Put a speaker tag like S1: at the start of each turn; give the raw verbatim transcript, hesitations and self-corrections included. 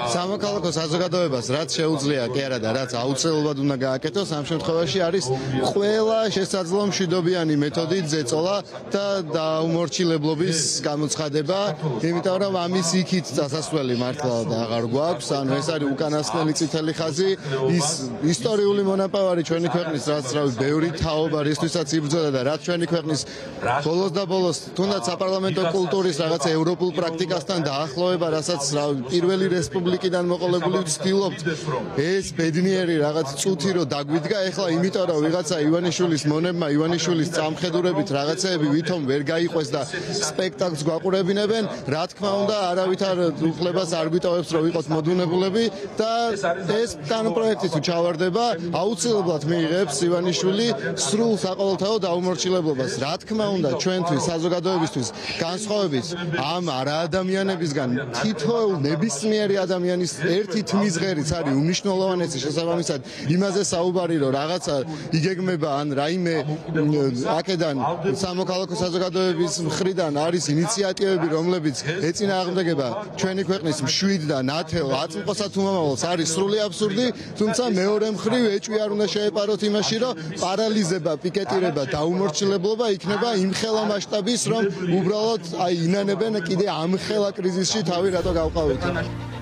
S1: სამოქალაქო საზოგადოებას რაც შეუძლია კი არა და რაც აუცილებლად უნდა გააკეთოს ამ შემთხვევაში არის ყველა შესაძლო მშვიდობიანი მეთოდით ზეწოლა და დაუმორჩილებლობის გამოცხადება, იმიტომ რომ ამის იქით დასასვლელი მართლა აღარ გვაქვს, ანუ ეს არის უკანასკნელი წითელი ხაზი, ის ისტორიული მონაპოვარი ჩვენი ქვეყნის, რაც რავი, ბევრი თაობა რისთვისაც იბრძოდა და რაც ჩვენი ქვეყნის ბოლოს და ბოლოს თუნდაც საპარლამენტო კულტურის რაღაც ევროპულ პრაქტიკასთან დაახლოება, რასაც რავი, პირველი რესპუბლიკიდან მოყოლებული ვცდილობთ, ეს ბედნიერი რაღაც წუთი რო დაგვიდგა, ეხლა იმიტომ რომ ვიღაცა ივანიშვილის მონებმა ივანიშვილის წამხედურებით რაღაცეები ვითომ ვერ გაიყვეს და სპექტაკლს გვაყურებინებენ, რა თქმა უნდა, არავითარ უფლებას არ გვიტოვებს რომ ვიყოთ მოდუნებულები და ეს კანონპროექტი თუ ჩავარდება, აუცილებლად მიიღებს ივანიშვილი სრულ საყოველთაო დაუმორჩილებლობას. რა თქმა უნდა, ჩვენთვის, საზოგადოებისთვის, განსხვავებით ამ არაადამიანებისგან, თითოეულ ნებისმიერი ადამიანის ერთი თმის ღერიც არის უმნიშვნელოვანესი შესაბამისად იმაზე საუბარი, რომ რაღაცა იგეგმება ან რაიმე აქედან სამოქალაქო საზოგადოების მხრიდან არის ინიციატივები, რომლებიც ეწინააღმდეგება ჩვენი ქვეყნის მშვიდ და ნათელ აწმყოსა თუ მომავალს, არის სრული აბსურდი, თუმცა მეორე მხრივ ეჭვი არ უნდა შეეპაროთ იმაში, რომ პარალიზება, პიკეტირება, დაუმორჩილებლობა იქნება იმხელა მასშტაბის, რომ უბრალოდ აი ინანებენ კიდე ამხელა კრიზისში თავი რატო გავყავით.